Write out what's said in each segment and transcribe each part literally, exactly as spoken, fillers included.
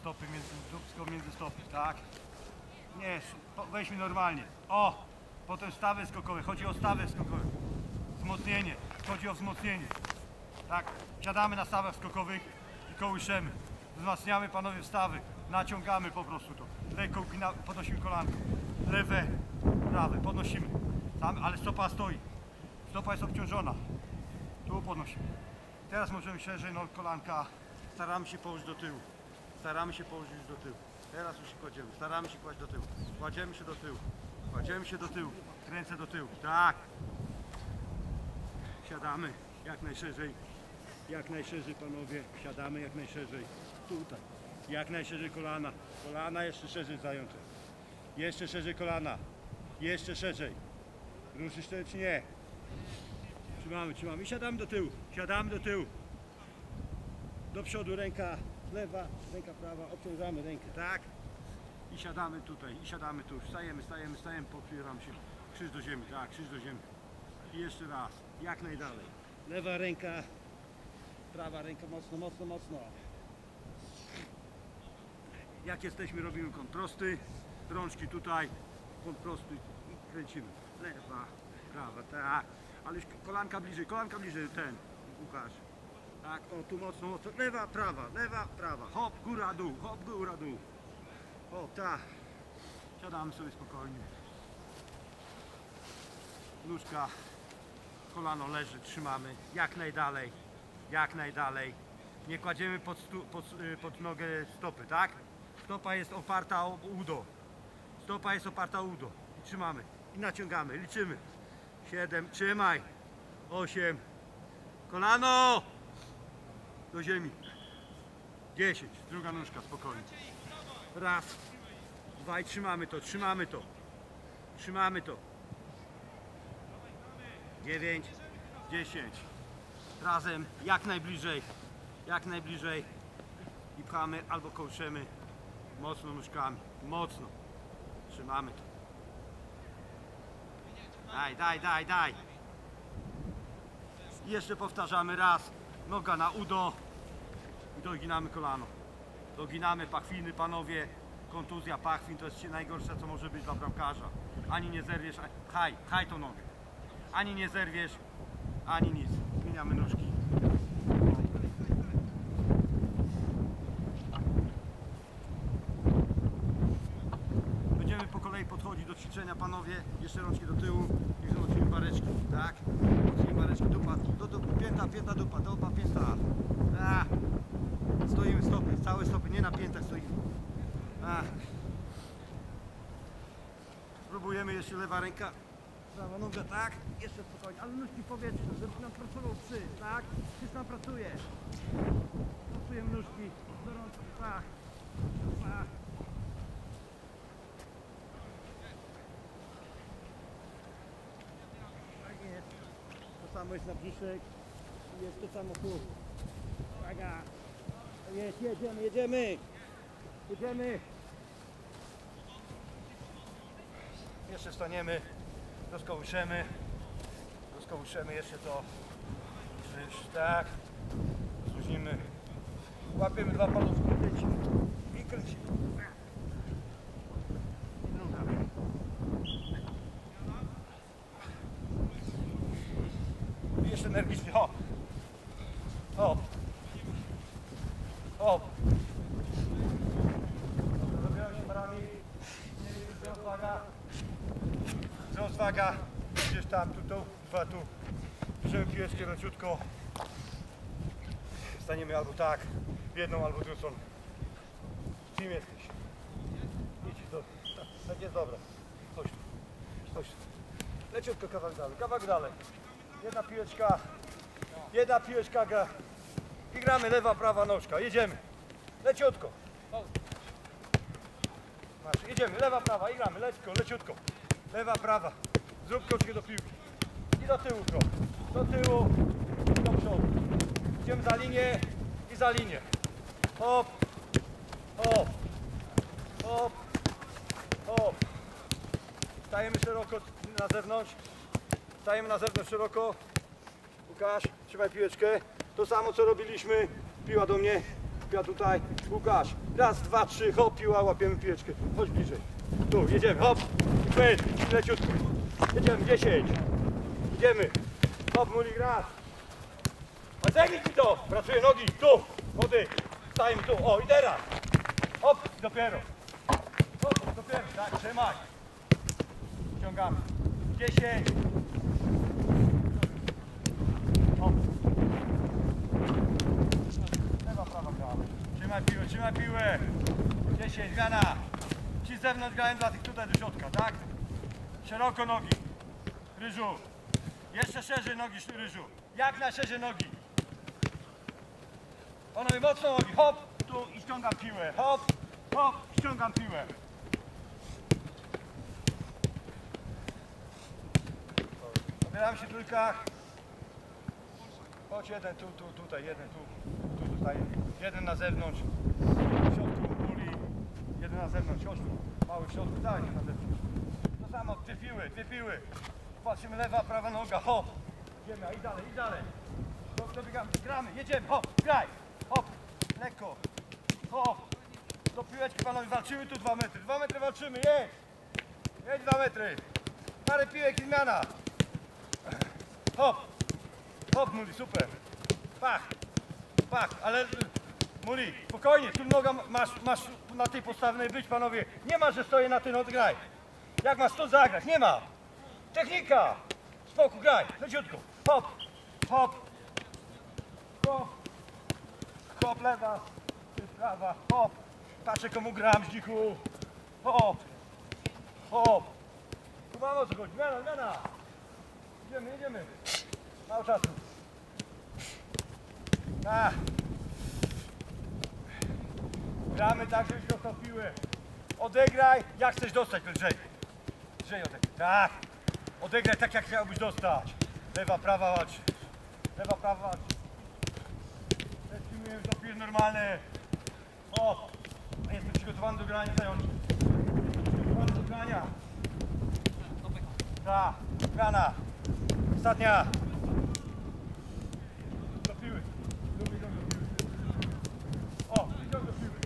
stopy, między dupsko między stopy, tak? Nie, weźmy normalnie. O! Potem stawy skokowe, chodzi o stawy skokowe. Wzmocnienie, chodzi o wzmocnienie. Tak, siadamy na stawach skokowych i kołyszemy. Wzmacniamy, panowie, stawy. Naciągamy po prostu to. Ręką podnosimy kolanko. Lewe, prawe, podnosimy. Tam, ale stopa stoi. Stopa jest obciążona. Tu podnosimy. Teraz możemy szerzej, no kolanka. Staramy się położyć do tyłu. Staramy się położyć do tyłu. Teraz już się kładziemy. Staramy się kłaść do tyłu. Kładziemy się do tyłu. Kładziemy się do tyłu. Kręcę do tyłu. Tak. Siadamy jak najszerzej. Jak najszerzej, panowie. Siadamy jak najszerzej. Tutaj. Jak najszerzej kolana. Kolana jeszcze szerzej zające. Jeszcze szerzej kolana. Jeszcze szerzej. Ruszysz to czy nie? Trzymamy, trzymamy. I siadamy do tyłu. Siadamy do tyłu. Do przodu ręka lewa, ręka prawa. Obciążamy rękę. Tak. I siadamy tutaj. I siadamy tu. Stajemy, stajemy, stajemy. Popieramy się. Krzyż do ziemi. Tak, krzyż do ziemi. I jeszcze raz. Jak najdalej. Lewa ręka. Prawa ręka mocno, mocno, mocno. Jak jesteśmy, robimy kąt prosty. Rączki tutaj. Kąt prosty. I kręcimy. Lewa, prawa, tak. Ale już kolanka bliżej, kolanka bliżej, ten. Łukasz. Tak, o tu mocno, mocno. Lewa, prawa, lewa, prawa. Hop, góra, dół, hop, góra, dół. O, tak. Siadamy sobie spokojnie. Nóżka, kolano leży, trzymamy. Jak najdalej. Jak najdalej. Nie kładziemy pod, stu, pod, pod nogę stopy, tak? Stopa jest oparta o udo. Stopa jest oparta o udo. I trzymamy. I naciągamy. Liczymy. siedem. Trzymaj. osiem. Kolano! Do ziemi. dziesięć. Druga nóżka. Spokojnie. Raz. Dwa i trzymamy to. Trzymamy to. Trzymamy to. dziewięć. dziesięć. Razem. Jak najbliżej. Jak najbliżej. I pchamy albo kołczemy. Mocno nóżkami. Mocno. Trzymamy to. Daj, daj, daj, daj. I jeszcze powtarzamy raz. Noga na udo. I doginamy kolano. Doginamy pachwiny, panowie. Kontuzja pachwin to jest najgorsze, co może być dla bramkarza. Ani nie zerwiesz, pchaj, pchaj tą nogę. Ani nie zerwiesz, ani nic. Zmieniamy nóżki. Będziemy po kolei podchodzić do ćwiczenia, panowie. Jeszcze rączki do tyłu i wzmocnimy bareczki, tak? Wzmocnimy bareczki, dupa, do, do, pięta, pięta, dupa, dupa, pięta. A. Stoimy stopy, całe stopy, nie na piętach stoimy. A. Spróbujemy jeszcze lewa ręka, prawa noga, tak? Jeszcze spokojnie, ale nóżki w powietrzu, żeby nam pracował psy, tak? Psy nam pracuje. Pracujemy nóżki, do rączki, tak. Tak. To samo jest na brzuszek i jest to samo tu. Uwaga! Jest, jedziemy, jedziemy! Jedziemy! Jeszcze staniemy, rozkołyszemy, rozkołyszemy jeszcze to. Tak, zluźnimy. Łapiemy dwa palców, kręcimy i kręcimy. Jeszcze energicznie, hop, hop, hop. Zabieram się parami, wzrost waga, wzrost waga, gdzieś tam, tu, tu, dwa tu. Bierzemy piłeczkę leciutko, staniemy albo tak, w jedną albo drugą stronę. Kim jesteś? Idź, do, tak jest dobra. Chodź tu, chodź tu. Leciutko kawałek dalej, kawałek dalej. Jedna piłeczka, jedna piłeczka i gramy lewa, prawa nóżka. Jedziemy. Leciutko. Masz, jedziemy, lewa, prawa i gramy. Leciutko, leciutko. Lewa, prawa. Zrób kroczkę do piłki. I do tyłu krok. Do tyłu i do przodu. Idziemy za linię i za linię. Hop, hop, hop, hop. Stajemy szeroko na zewnątrz. Stajemy na zewnątrz szeroko. Łukasz, trzymaj piłeczkę. To samo co robiliśmy. Piła do mnie. skupia tutaj. Łukasz, raz, dwa, trzy, hop, piła, łapiemy piłeczkę. Chodź bliżej. Tu, jedziemy, hop. Pyt, leciutko. Jedziemy, dziesięć. Idziemy. Hop, Mulik, raz. A zegnij mi to. Pracuję nogi, tu. Młody. Stajemy tu. O, i teraz. Hop, dopiero. Hop, dopiero. Tak, trzymaj. Ściągamy. dziesięć. Hop. Lewa, prawa, prawa. Trzymaj piłę, trzymaj piłę. dziesięć, zmiana. Ci z zewnątrz grają dla tych tutaj do środka, tak? Szeroko nogi. Ryżu. Jeszcze szerzej nogi, Ryżu. Jak na szerzej nogi. Panowie, mocno nogi. Hop, tu i ściągam piłę. Hop, hop, ściągam piłę. Zabieramy się w trójkach. Chodź jeden, tu, tu, tutaj, jeden, tu, tu zostaje. Jeden na zewnątrz. W środku puli. Jeden na zewnątrz, chodź tu. Mały w środku, daj na zewnątrz. To samo, dwie piły, dwie piły. Patrzymy, lewa, prawa noga, hop. Idziemy, a i dalej, i dalej. Dobiegamy, gramy, jedziemy, hop, graj. Hop, lekko. Hop. Do piłeczki, panowie, walczymy tu dwa metry. Dwa metry walczymy, jedź. Jedź dwa metry. Parę piłek i zmiana. Hop. Hop, Muli, super. Pach. Pach, ale Muli, spokojnie, tu noga masz, masz na tej postawnej być, panowie. Nie ma, że stoję na tej nodze, graj. Jak masz to zagrać? Nie ma. Technika. Spokój, graj, leciutko. Hop, hop. Hop. Hop, lewa. Prawa, hop. Patrzę, komu gram, zdzichu. Hop. Hop. Tu mamy o co chodzi. Zmiana, zmiana. Jedziemy, jedziemy. Mało czasu. A. Gramy tak, żebyś dostał piłę. Odegraj, jak chcesz dostać, lżej. Lżej odegraj. Tak. Odegraj tak, jak chciałbyś dostać. Lewa, prawa, walcz. Lewa, prawa, walcz. Przyjmujemy do piły normalne. O. Jestem przygotowany do grania, zający. Przygotowany do grania. Tak. Grana. Ostatnia. Do piły. Lubię do piły. O, idą do piły.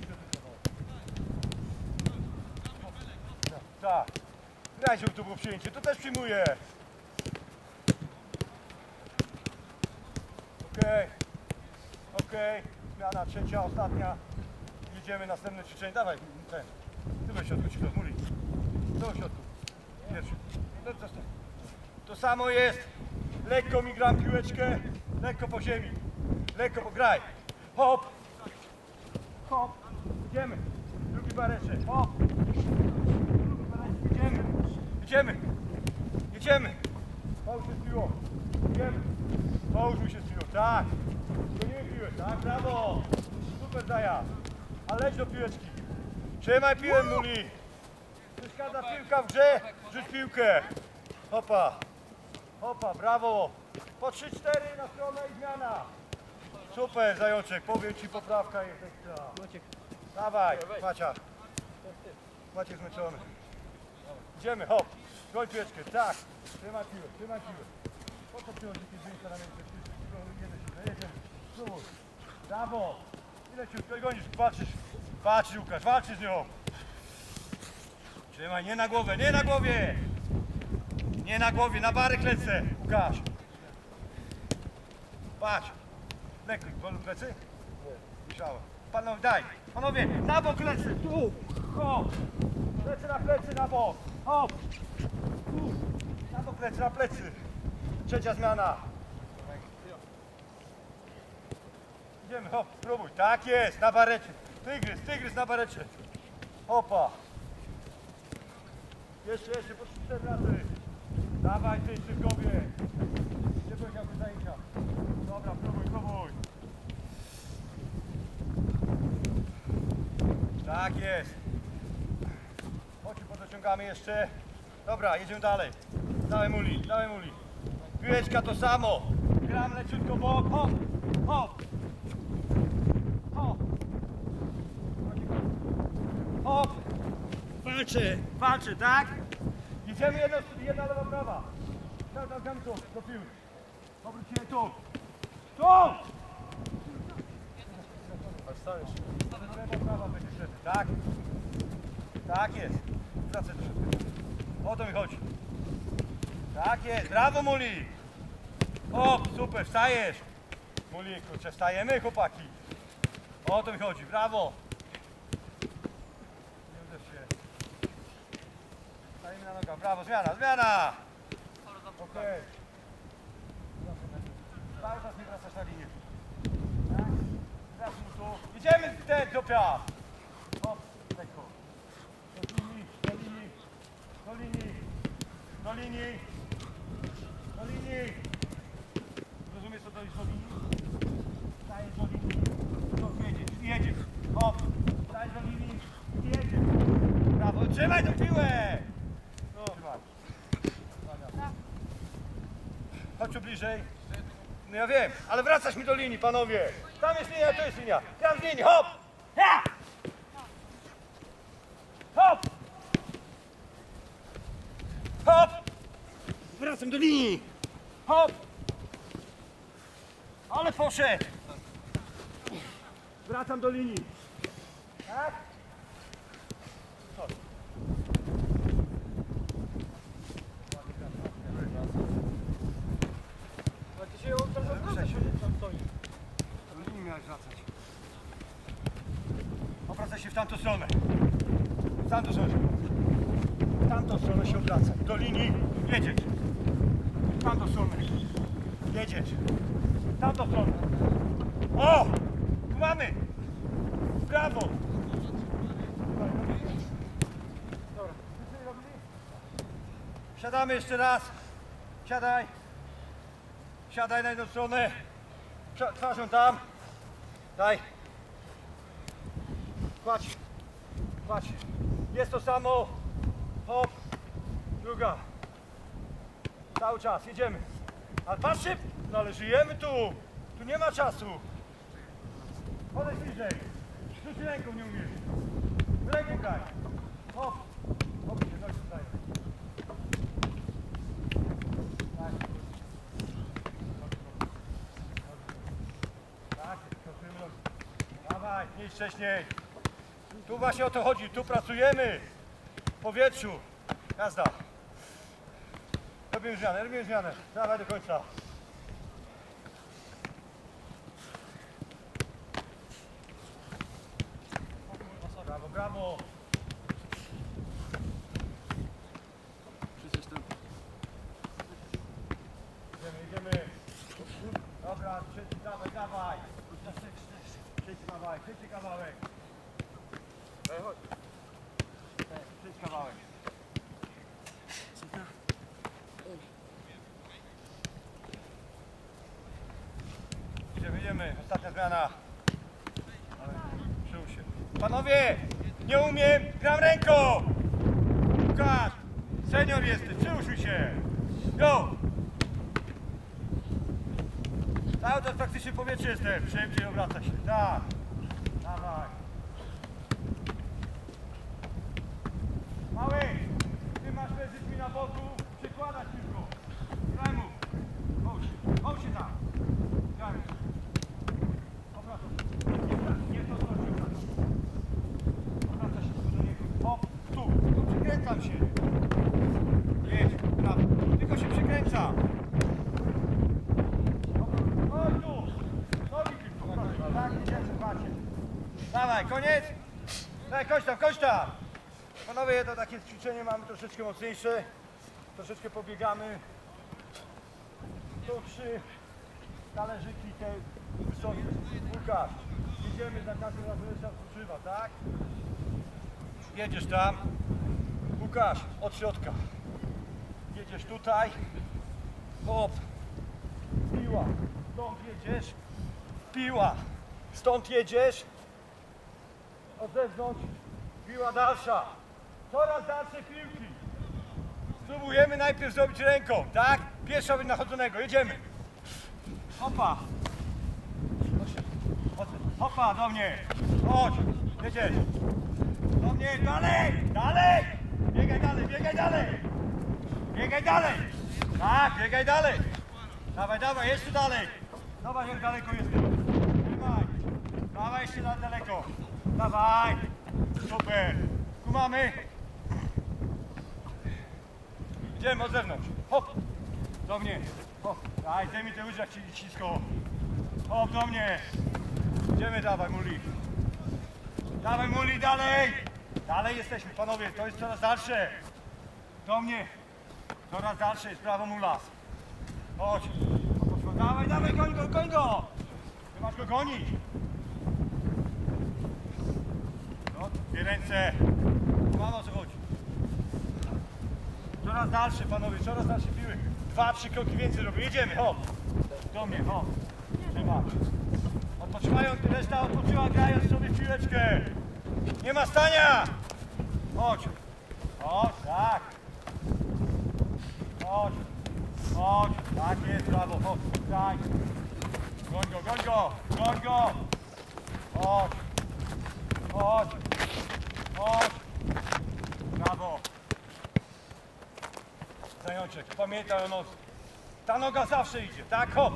Tak. Graj, żeby to było przyjęcie. To też przyjmuję. Okej. Okay. Okej. Okay. Zmiana trzecia, ostatnia. Jedziemy następne ćwiczenie. Dawaj, ten. Ty do środku, ci Muli. Do środku. Pierwszy. To, to, to. to samo jest. Lekko mi gram piłeczkę. Lekko po ziemi. Lekko pograj. Hop. Hop. Idziemy. Drugi bareczek. Hop. Idziemy. Idziemy. Jedziemy. Połóż się z piłą. Idziemy. Połóż mi się z piłą. Tak. Gonimy piłę. Tak, brawo. Super zajazd. A leć do piłeczki. Trzymaj piłę, Muli. Przeszkadza piłka w grze. Rzuć piłkę. Hopa. Hopa, brawo. Po trzy cztery na stronę i zmiana. Super, Zajączek. Powiem ci, poprawka jest ekstra. Dawaj, Macia. Maciek zmęczony. Idziemy, hop. Goń piłeczkę, tak. Trzymaj piłę, trzymaj piłę. Po co przychodzi jakieś zdjęcia na miejsce? Jedziemy. Spróbuj. Brawo. Ile ciutko gonisz? Patrzysz. Patrz, Łukasz, walczysz z nią. Trzymaj, nie na głowę, nie na głowie. Nie na głowie, na barek lecę, Łukasz. Patrz. Lekko, bolą plecy? Nie. Myślałem. Panowie, daj. Panowie, na bok lecę. Tu. Hop. Lecę na plecy, na bok. Hop. Tu. Na bok lecę, na plecy. Trzecia zmiana. Idziemy, hop, spróbuj. Tak jest, na barecie. Tygrys, tygrys na barecie. Hopa. Jeszcze, jeszcze, po cztery razy. Dawaj, ty, szybkowie. Nie powiedział zajęcia. Dobra, próbuj, próbuj. Tak jest. Chodź, podociągamy jeszcze. Dobra, jedziemy dalej. Dawaj, Muli, dawaj, Muli. Piłeczka to samo. Gram leciutko bok, hop, hop. Hop. Hop. Walczy, walczy, tak? Jedziemy jedno, jedna lewa, prawa. Tam, tam, tam, tu, do piły. Obrócimy tu. Tu! Dostaniesz. Lewa, prawa będzie wtedy, tak? Tak jest. Wracaj troszeczkę. O to mi chodzi. Tak jest. Brawo, Muli. O, super, wstajesz. Muli, kurczę, wstajemy, chłopaki. O to mi chodzi. Brawo. Nie uderz się. Stajemy na nogach. Brawo, zmiana, zmiana. Okej. Okay. Cały czas nie wracasz na linię. Tak? Teraz mu tu. Idziemy ten do piach. Hop, lekko. Do linii, do linii, do linii, do linii, do linii. Rozumiesz, co to jest do linii? Stajesz do linii, to jedziesz, jedziesz. Hop, stajesz do linii i jedziesz. Brawo, trzymaj tą piłę. No. Trzymaj. Chodź tu bliżej. No ja wiem, ale wracasz mi do linii, panowie. Tam jest linia, to jest linia. Tam z linii, hop! Ja! Hop! Hop! Wracam do linii. Hop! Ale poszedł. Wracam do linii. Tak? Chodź. Dzisiaj on tam tam stoi. Do linii miałeś wracać. Obracaj się w tamtą stronę. W tamtą stronę. W tamtą stronę się obracaj. Do linii jedziesz. W tamtą stronę. Jedziesz. W tamtą stronę. O! Tu mamy! Brawo! Dobra. Siadamy jeszcze raz. Siadaj. Siadaj na jedną stronę. Twarzą tam. Daj. Kładź. Kładź. Jest to samo. Hop. Druga. Cały czas. Jedziemy. Ale patrzcie. No ale żyjemy tu. Tu nie ma czasu. Podejdź bliżej. Rzuć ręką, nie umiesz. Ręką daj. Hop. Hop. Nie, nogi tutaj. Tak. Tak, skoczymy nogi. Dawaj, nie wcześniej. Tu właśnie o to chodzi. Tu pracujemy. W powietrzu. Jazda. Robimy zmianę, robimy zmianę. Dawaj do końca. Brawo, brawo. Idziemy, idziemy. Dobra, trzeci, dawaj, dawaj. Trzeci kawałek, trzeci kawałek. Daj, chodź. Trzeci kawałek. Idziemy, idziemy. Ostatnia zmiana. Przyłóż się. Panowie, nie umiem, gram ręką. Łukasz, senior jesteś, przyłóż się. Jo. Cały czas praktycznie w powietrzu jestem. Szybciej obraca się. Tak. Dawaj. Mały, ty masz leżeć mi na boku, przykładać tylko. Daj mu. Chodź, chodź się tam. Daj. Obracam. Nie to, co się obraca. Obraca się tylko do niego. Hop, tu. Tylko przykręcam się. Jedź, brawo. Tylko się przykręcam. Chodź tu. Nogi tylko. Tak, idziemy, patrzcie. Dawaj, koniec. Daj, kończ tam, kończ tam. Panowie, to takie ćwiczenie mamy troszeczkę mocniejsze. Troszeczkę pobiegamy. Tu trzy talerzyki te wysokie. Łukasz, jedziemy za każdym razem, że odpoczywa, tak? Jedziesz tam. Łukasz, od środka. Jedziesz tutaj. Hop. Piła. Stąd jedziesz. Piła. Stąd jedziesz. Od zewnątrz. Piła dalsza. Coraz dalsze piłki. Spróbujemy najpierw zrobić ręką, tak? Pierwsza być nachodzonego. Jedziemy. Hopa. Hopa, do mnie. Chodź. Jedziesz. Do mnie. Dalej. Dalej. Biegaj dalej, biegaj dalej. Biegaj dalej. Tak, biegaj dalej. Dawaj, dawaj, jeszcze dalej. Zobacz, jak daleko jesteś. Trzymaj. Dawaj jeszcze na daleko. Dawaj. Super. Tu mamy. Idziemy od zewnątrz. Hop. Do mnie. Hop. Daj, zdejmij te łyżwy jak ci cisko. Hop, do mnie. Idziemy, dawaj, Muli. Dawaj, Muli, dalej. Dalej jesteśmy, panowie. To jest coraz dalsze. Do mnie. Coraz dalsze jest prawo Mulas. Chodź. Dawaj, dawaj, goń go, goń go. Ty masz go gonić. No, dwie ręce. Mam o co chodzi. Coraz dalsze, panowie, coraz dalsze piły. Dwa, trzy kroki więcej robię. Jedziemy, hop. Do mnie, hop. Trzymaj. Odpoczywają, reszta odpoczywa, grając sobie w piłeczkę. Nie ma stania. Chodź. Chodź, tak. Chodź. Chodź. Tak jest, brawo, chodź. Tak. Goń go, goń go, goń go. Chodź. Chodź. Chodź. Brawo. Zajączek, pamiętaj o nocy. Ta noga zawsze idzie, tak? Hop.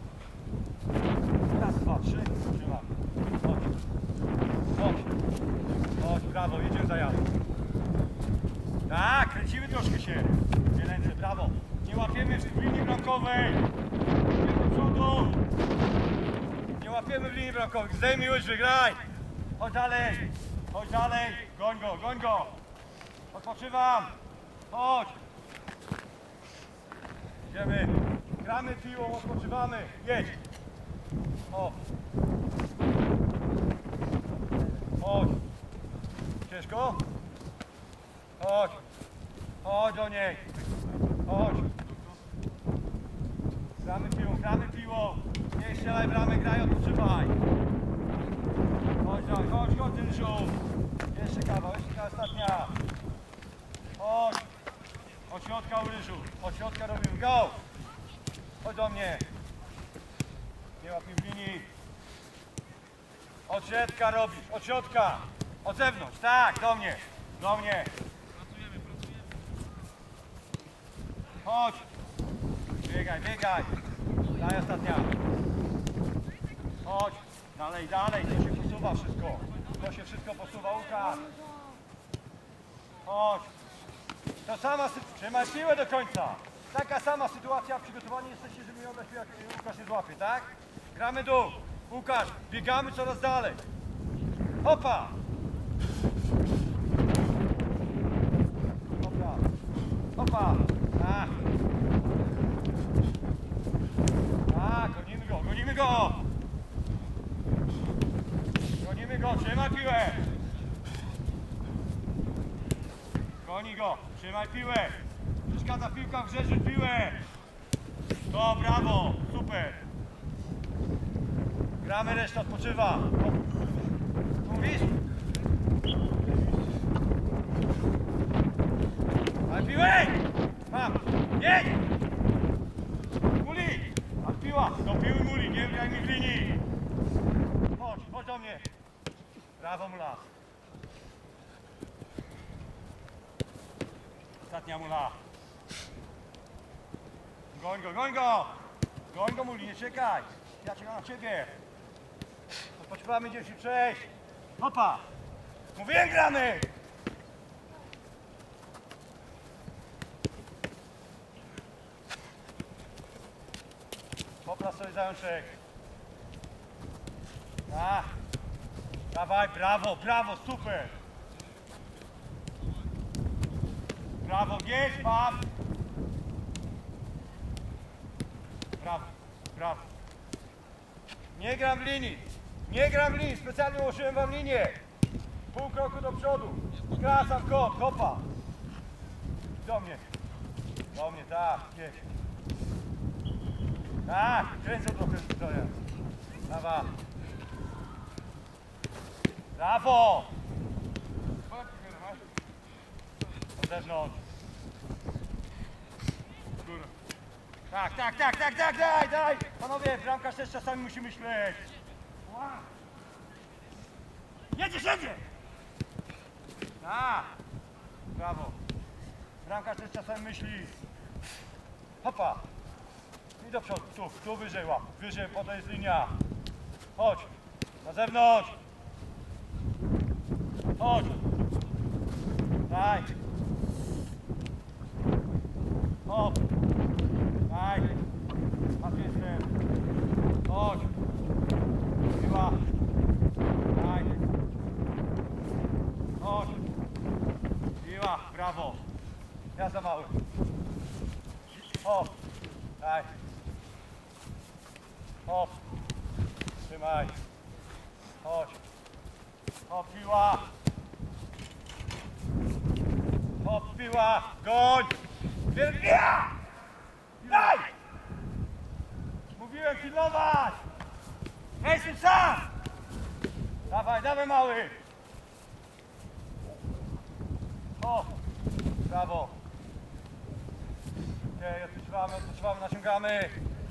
Raz, dwa, trzy. Trzymam. Chodź. Chodź. Chodź, brawo, jedziemy za jadą. Tak, kręcimy troszkę się. Dwie ręce, brawo. Nie łapiemy w linii bramkowej. Nie do przodu. Nie łapiemy w linii bramkowej. Zdejmij łyżwy, graj. Chodź dalej. Chodź dalej. Goń go, goń go. Odpoczywam. Chodź. Idziemy. Gramy piłą, odpoczywamy. Jedź. O. Chodź. Ciężko? Chodź. Chodź do niej. Chodź. Gramy piłą, gramy piłą. Nie strzelaj bramy, graj, odpoczywaj. Chodź, chodź, chodź, chodź, Ryżu. Jeszcze kawał, jeszcze kawał, ostatnia. Chodź. Od środka u Ryżu. Od środka robimy. Go. Chodź do mnie. Nie łapij w linii. Od środka robisz, od środka. Od zewnątrz, tak, do mnie. Do mnie. Chodź. Biegaj, biegaj. Daj ostatnia. Chodź. Dalej, dalej. To się posuwa wszystko. To się wszystko posuwa. Łukasz. Chodź. To sama sytuacja. Trzymaj piłę do końca. Taka sama sytuacja. Przygotowani jesteście, żeby mi oddać piłę, jak Łukasz się złapie, tak? Gramy dół. Łukasz. Biegamy coraz dalej. Hopa. Hopa. Hopa. A. A, gonimy go, gonimy go! Gonimy go, trzymaj piłę! Goni go, trzymaj piłę! Przeszkadza piłka w grze, rzuć piłę! To brawo, super! Gramy, reszta odpoczywa! Mówisz? Daj piłę! Mam! Jedź! Muli! A piła! Do piły Muli, nie graj mi w linii! Chodź, chodź do mnie! Brawo, Mula! Ostatnia Mula! Goń go, goń go! Goń go, Muli, nie czekaj! Ja czekam na ciebie! Odpoczywamy, gdzie się przejść! Hopa! Mówiłem, gramy! Popra sobie zajączek. A, dawaj, brawo, brawo, super. Brawo, jedź, pan. Brawo, brawo. Nie gram w linii. Nie gram w linii, specjalnie ułożyłem wam linię. Pół kroku do przodu. Skracam w kąt, hopa. Do mnie. Do mnie, tak, jedź. Tak, kręcą trochę zdroja. Brawa. Brawo! Od zewnątrz. Tak, tak, tak, tak, tak, daj, daj! Panowie, bramkarz też czasami musi myśleć. Jedziesz, jedzie! Tak! Brawo. Bramkarz też czasami myśli. Hopa! I do przodu, tu, tu wyżej łap, wyżej, po to jest linia. Chodź. Na zewnątrz. Chodź. Daj. Hop. Daj. Masz jestem. Chodź. Piła. Daj. Chodź. Piła. Brawo. Ja za mały. Hop. Daj. Hop. Trzymaj. Chodź. Hop, piła. Hop, piła. Goń. Wielkia! Daj! Mówiłem pilnować! Ja jestem sam! Dawaj, dawaj mały! O! Brawo! Okej, okay, odpoczywamy, odpoczywamy, naciągamy!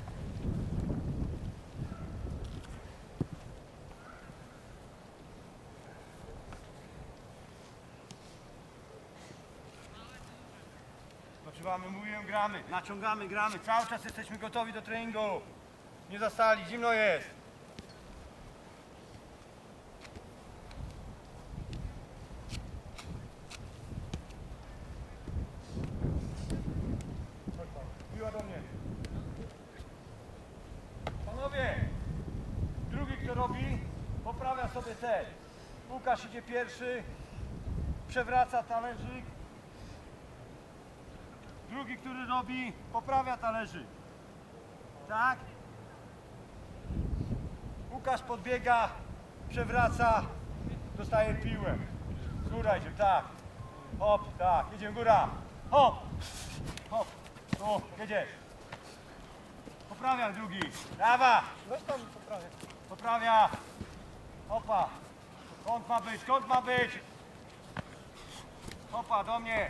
Odpoczywamy, mówiłem, gramy, naciągamy, gramy, cały czas jesteśmy gotowi do treningu. Nie zastali, zimno jest. Piła do mnie. Panowie, drugi kto robi, poprawia sobie cel. Łukasz idzie pierwszy, przewraca talerzyk. Drugi, który robi, poprawia talerzyk. Tak? Łukasz podbiega, przewraca, dostaje piłę. Góra idzie, tak. Hop, tak, jedziemy góra. Hop, hop, tu, jedziesz. Poprawia drugi. Brawa. Weź tam poprawię. Poprawia. Hopa. Kąt ma być, kąt ma być. Hopa, do mnie.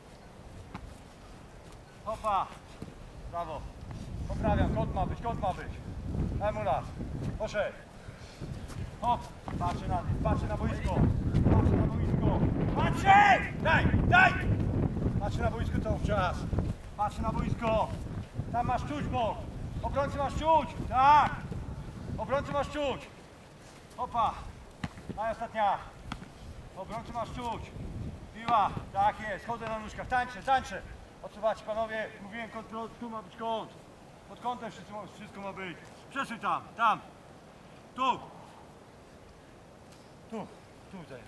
Hopa. Brawo. Poprawiam, kąt ma być, kąt ma być. Daj mu raz. Poszedł. Hop. Patrzę na, patrzę na boisko. Patrzę na boisko. Patrzę! Daj, daj! Patrzę na boisko cały czas. Patrzę na boisko. Tam masz czuć bok. Obrońcy masz czuć. Tak. Obrońcy masz czuć. Hopa. Daj ostatnia. Obrońcy masz czuć. Piła. Tak jest. Chodzę na nóżkach. Tańczę, tańczę. Odsuwacie panowie. Mówiłem, kąt, tu ma być kąt. Pod kątem wszystko, wszystko ma być. Przeszuj tam, tam. Tu. Tu. Tu zajmę.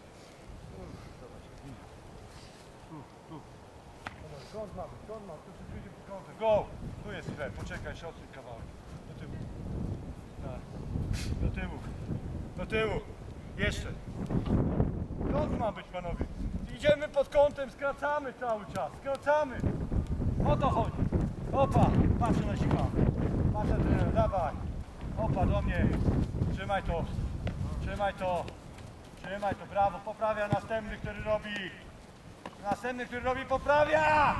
Tu, tu. Kąt ma być, kąt ma być. Tu wszystko idzie pod kątem. Go. Tu jest chleb. Poczekaj, się odsuń kawałek. Do tyłu. Tak. Do tyłu. Do tyłu. Jeszcze. Kąt ma być, panowie. Idziemy pod kątem, skracamy cały czas. Skracamy. O to chodzi. Opa. Patrzę na siła. Patrzę na trenera. Dawaj. Opa, do mnie. Trzymaj to. Trzymaj to. Trzymaj to. Brawo. Poprawia następny, który robi. Następny, który robi, poprawia.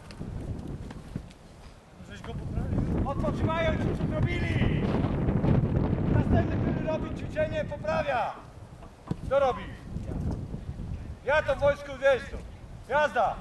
Żeś go poprawił. Odpoczywają ci, co zrobili. Następny, który robi ćwiczenie, poprawia. Kto robi? Ja to w wojsku, wiesz co. Jazda.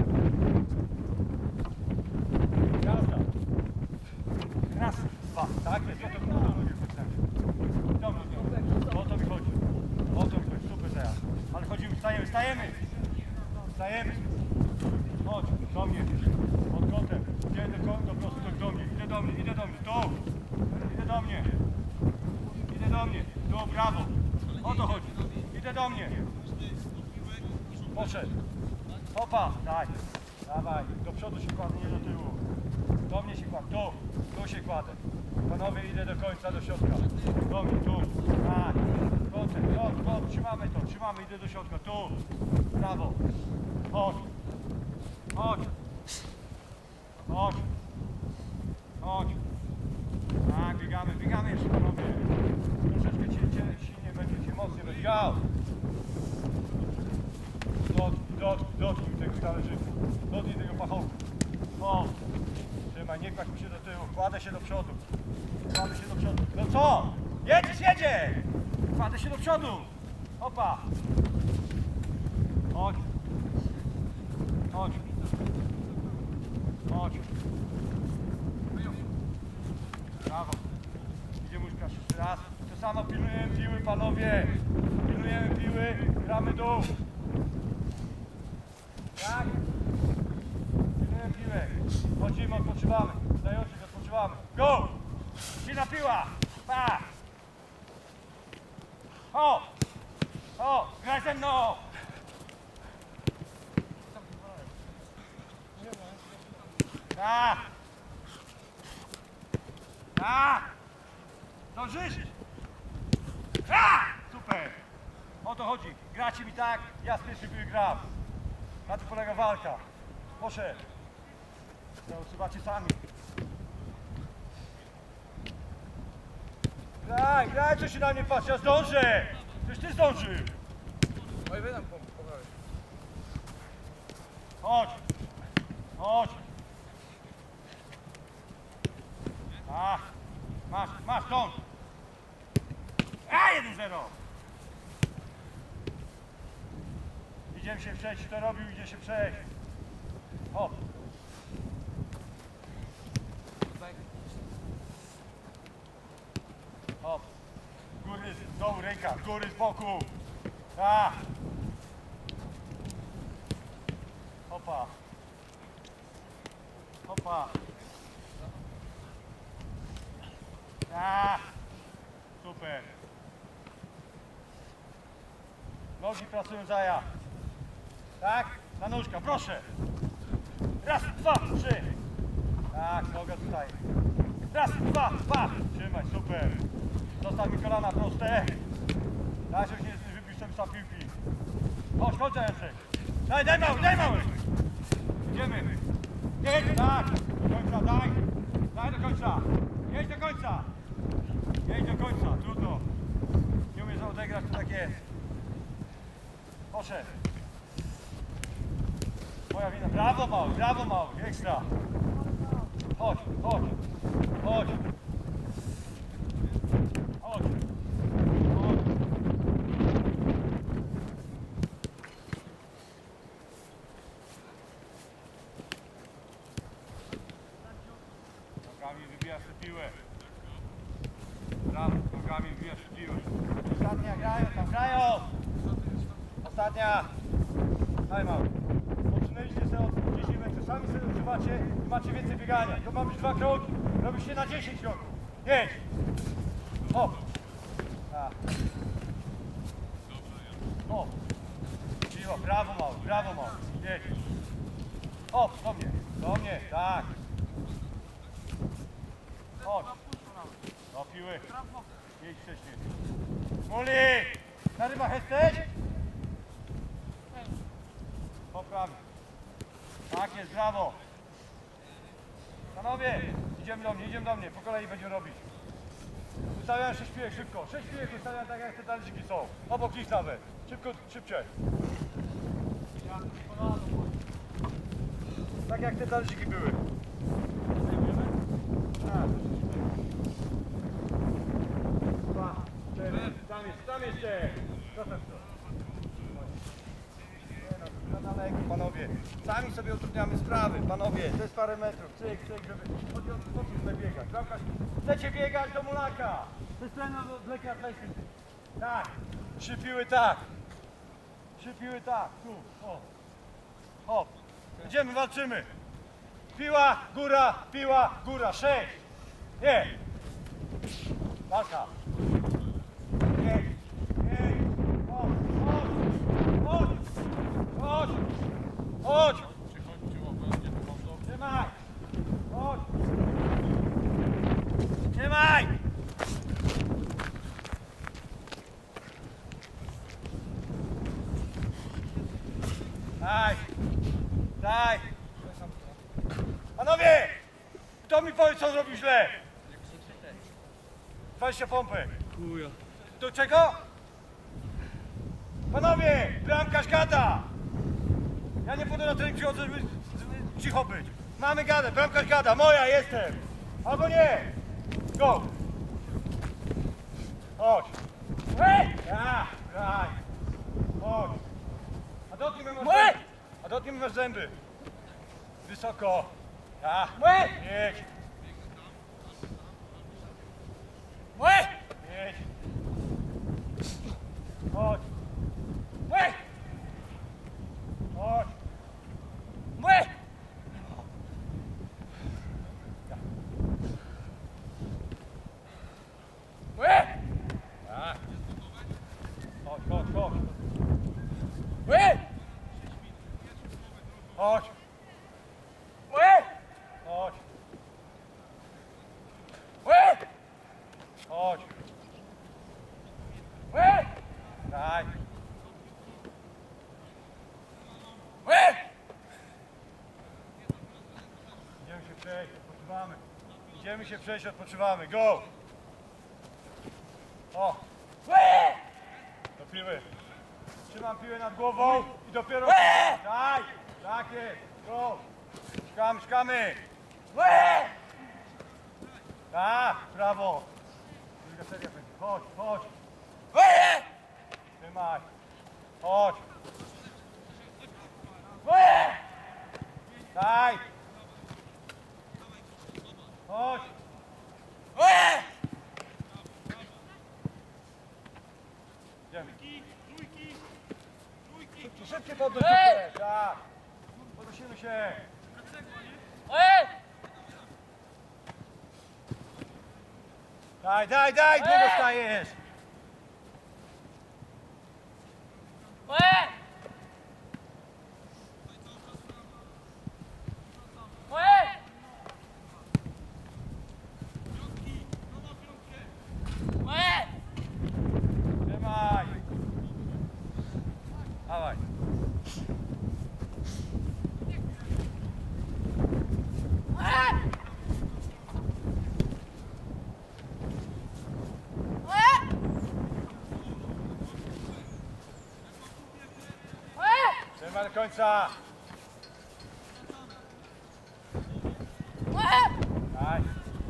Jazda. Raz, dwa. Tak jest. O to mi chodzi. Dobrze, o to mi chodzi. O to mi chodzi. Super teraz. Ale chodzimy, stajemy, stajemy. Stajemy. Chodź, do mnie. Pod kątem. Idę do kąta, po prostu do mnie. Idę do mnie, idę do mnie. Tu. Idę do mnie. Idę do mnie. Tu, brawo. O to chodzi. Idę do mnie. Poszedł. Hopa, daj. Dawaj. Do przodu się kładę, nie do tyłu. Do mnie się kładę. Tu. Tu się kładę. Panowie, idę do końca, do środka. Do mnie, tu. Tak. Kątem, kąt, kąt. Trzymamy to, trzymamy. Idę do środka. Tu. Brawo. Chodź. Chodź. Chodź. Chodź. Tak, biegamy, biegamy jeszcze, panowie. Troszeczkę cię, cię, silnie będzie, cię mocniej będzie. Gał. Dotknij, dotknij, dotknij tego talerzyku. Dotknij tego pachołka. O. Trzymaj, nie kładź mi się do tyłu. Kładę się do przodu. Kładę się do przodu. No co? Jedziesz, jedzie! Kładę się do przodu. Opa. Chodź. Chodź. Chodź. Brawo. Idzie Łukasz jeszcze raz. To samo pilnujemy piłę. panowie. Pilnujemy piły, gramy dół. Tak? Pilnujemy piłę. Chodzimy, odpoczywamy. Zający, odpoczywamy. Go! Silna piła! Pa! O! O! Graj ze mną! Tak! Tak! Dążysz! A! Super! O to chodzi. Gracie mi tak, ja z pierwszej piły gram. Na tym polega walka. Poszedł. To odczuwacie sami. Graj, graj, co się na mnie patrzy, ja zdążę! Przecież ty zdążył! Oj, wy nam pomagałeś. Chodź! Chodź! A, masz, masz, dąż! A, jeden zero! Idziemy się przejść, kto robił, idzie się przejść. Hop! Hop! Góry z dołu, ręka, góry z boku! A! Hopa! Hopa! A! Super! Nogi pracują zaja. Tak? Na nóżka, proszę! Raz, dwa, trzy! Tak, noga tutaj. Raz, dwa, dwa! Trzymaj, super! Zostaw mi kolana proste. Daj, żebyś nie wybił sobie sam piłki. Chodź, chodź Zajączek. Daj, daj mały, daj mały! Idziemy. Jedź, tak! Do końca, daj! Daj do końca! Jedź do końca! Jedź do końca, trudno. Nie umiesz odegrać, to tak jest. Poszedł. Moja wina. Brawo mały, brawo mały, ekstra. Chodź, chodź, chodź. Chodź. Chodź. Nogami wybijasz tę piłę. Brawo, nogami wybijasz tę piłę. Ostatnia, grają tam, grają! Ostatnia! Daj mały. Poczynęliście sobie od dziesięć metrów, sami sobie używacie i macie więcej biegania. To ma być dwa kroki. Robisz się na dziesięć kroków. Jedź! Hop! Tak. Hop! Siła, brawo mały, brawo mały. Jedź! Hop, do mnie, do mnie, tak. Chodź. Do piły. Jedź wcześniej. Muli! Na rybach jesteś? Poprawi. Tak jest, brawo. Panowie, idziemy do mnie, idziemy do mnie. Po kolei będziemy robić. Ustawiam sześć piłek szybko. sześć piłek ustawiam tak jak te talerzyki są. Obok nich nawet. Szybko, szybciej. Tak jak te talerzyki były. Tak. Dwa, cztery. Tam jest, tam jeszcze. Zostaw to. Na daleko, panowie. Sami sobie utrudniamy sprawy, panowie. To jest parę metrów. Cyk, cyk, żeby... Chodzi o to, żeby biegać. Bramkarz, chcecie biegać do mulaka. To jest trena do lekkiej atletyki. Tak. Trzy piły tak. Trzy piły tak. Tu, o. Hop. Idziemy, walczymy. Piła, góra, piła, góra. Sześć. Nie. Walka. Nie. Nie. Chodź, chodź. Chodź. Chodź. Chodź. Trzymaj. Chodź. Trzymaj. Daj. Daj. Panowie! Kto mi powie, co zrobił źle? dwadzieścia pompek. Chuja. Do czego? Panowie! Bramkarz gada! Ja nie pójdę na trening przychodzę, żeby cicho być. Mamy gadę, bramkarz gada, moja jestem! Albo nie! Go! Chodź! Ej! Ja! Graj! Chodź! A dotknij mi masz zęby! A dotknij mi masz zęby! Wysoko! Ja! Jedź! Jedź! Chodź. Łe! Chodź. Łe! Łe! Tak. Chodź, chodź, chodź. Łe! Chodź. Łe! Chodź. Łe! Chodź. Łe! Daj. Łe! Idziemy się przejść, odpoczywamy. Idziemy się przejść, odpoczywamy. Go! O! Łe! Do piły. Trzymam piłę nad głową i dopiero... Łe! Daj! Tak jest. Go! Szkamy, szkamy. Łe! Tak, brawo. Druga seria będzie. Chodź, chodź. Łe! Trzymaj. Chodź. Łe! Daj. Chodź. Łe! Idziemy. Szybciej, szybciej podnoś Ej! się. Tak. Podnosimy się. Łe! Daj, daj, daj. Długo Ej! stajesz. Łe! Łe! Łe! Trzymaj. Dawaj. Łe! Łe! Łe! Trzymaj do końca. Łe! Daj.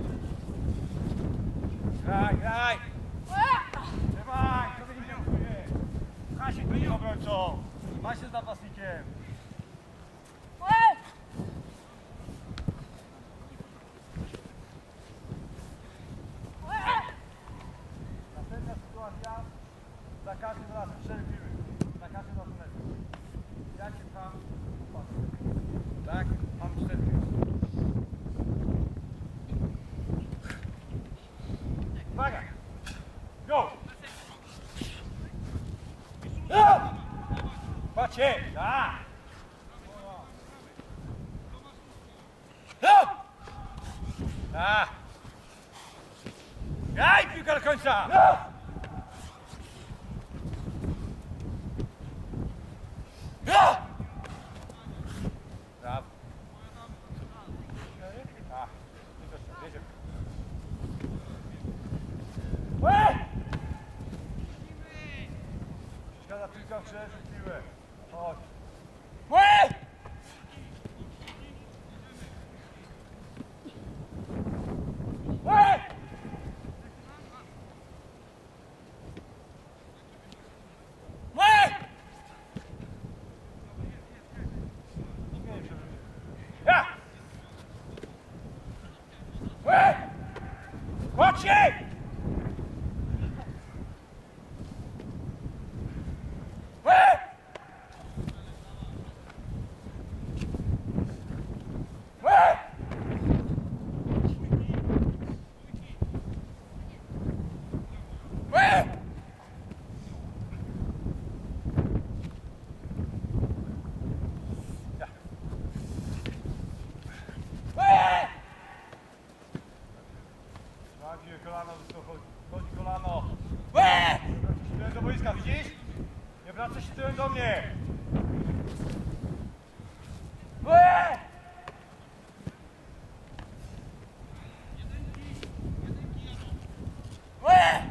Graj, graj. Łe! Trzymaj. Co ty nie dziękuję. Hasiek będzie obrońcą. Masz się z napastnikiem. Łe! Łe! Następna sytuacja. Za każdym razem cztery piły. Za każdym razem lepiej. Ja się tam patrzę. Tak? Mam cztery piły. Uwaga! Go! Patrzcie! Tak! Tak! Graj piłka do końca! Brawo! Tak! Jedziemy. Łe! Przeszkadza piłka, przeżyć piłę. Chodź. Łe! Łe! Łe! Śmiej się. Ja! Łe! Chodź się! Łe! Łe! Łe! Ja. Łe! Sprawdź, kolano wysoko chodzi. Chodzi kolano. Łe! Wracasz się tyłem do boiska, widzisz? Nie wracasz się tyłem do mnie. Łe! Łe!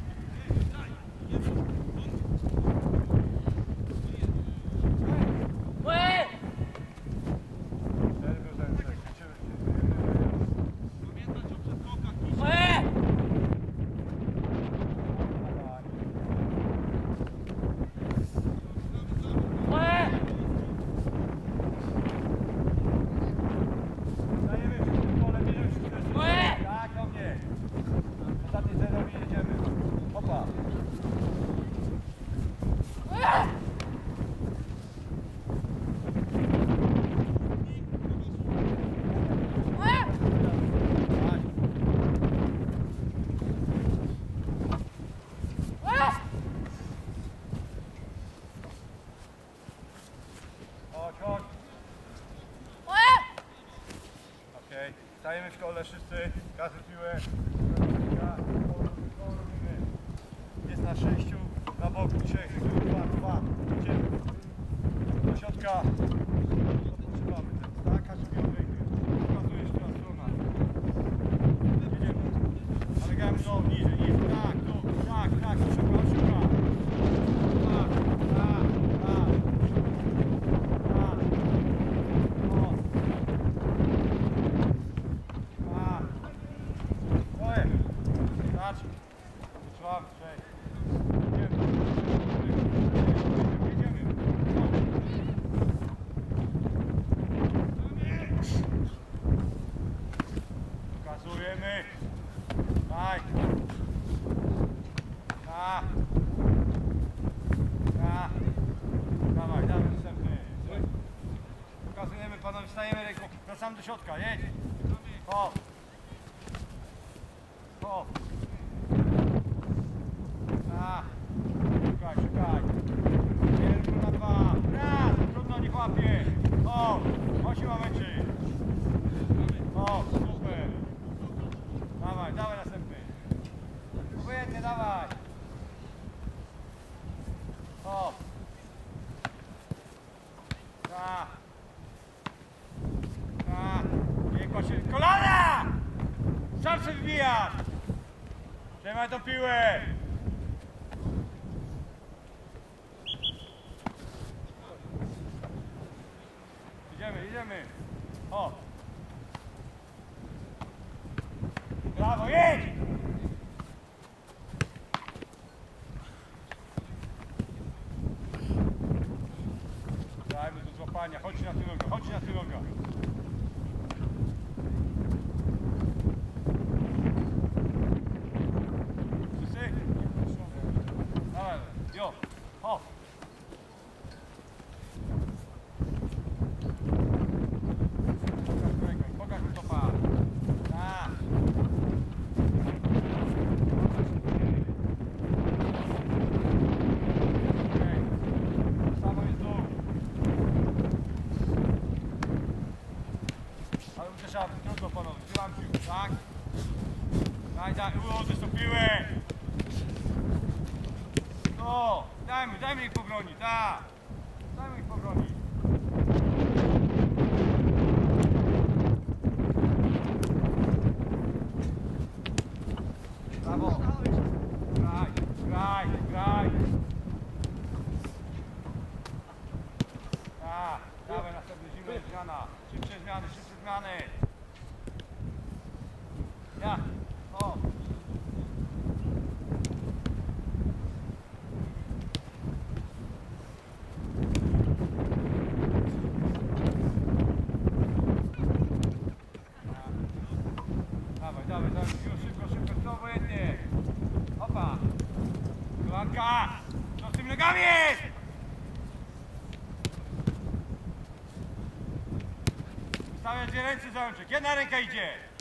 Łe! Cztery był ten, tak. Liczymy się. Łe! Dawaj. Łe! Stajemy w szkole wszyscy, każdy piłę. Jest na sześciu, na boku, trzech, dwa, dwa. Idziemy. Do środka. Odpoczywamy teraz, tak? Każdy piłę wejdzie. Pokazujesz, która strona. Jedziemy. Ale gramy znowu niżej, niżej. Tak, tu, tak, tak, szuka, szuka. Tak, tak, tak. Tak. O. Tak. Oje. Starczy. Wytrzymamy, cześć. Jedziemy. Jedziemy. Pokazujemy. Daj. Tak. Tak. Dawaj, dawaj następny. Pokazujemy panowie, wstajemy ręką. Wracamy do środka, jedź. Hop. Hop. Tak. Szukaj, szukaj. Jeden na dwa. Raz, trudno nie łapie. O, osiem meczy. O, super. Dawaj, dawaj następny. Obojętnie, dawaj. O. Tak. Tak. Nie kładź się. Kolana! Sam się wbijasz. Trzymaj tą piłę. Idziemy, idziemy. O. Brawo, jedź! Dajmy do złapania. Chodź na tylogę, chodź na tylogę. Wszyscy? Dawaj, jo, hop. Pokaż mi topa. Tak. Okej. Samo jest dół. Ale uderzamy, trudno panowie, trzymam piłkę, tak? Daj, daj, ułożysz tą piłę. No, dajmy, dajmy ich pobronić, tak. Dajmy ich pobronić. Brawo. Graj, graj, graj. Tak, dawaj następny zimny zmiana. Szybsze zmiany, szybsze zmiany. Ja, o. Dawaj, dawaj, dawaj, szybko, szybko, szybko, obojętnie. Opa. Kolanka, co z tymi nogami jest? Stawiać dwie ręce za łączek, jedna ręka idzie.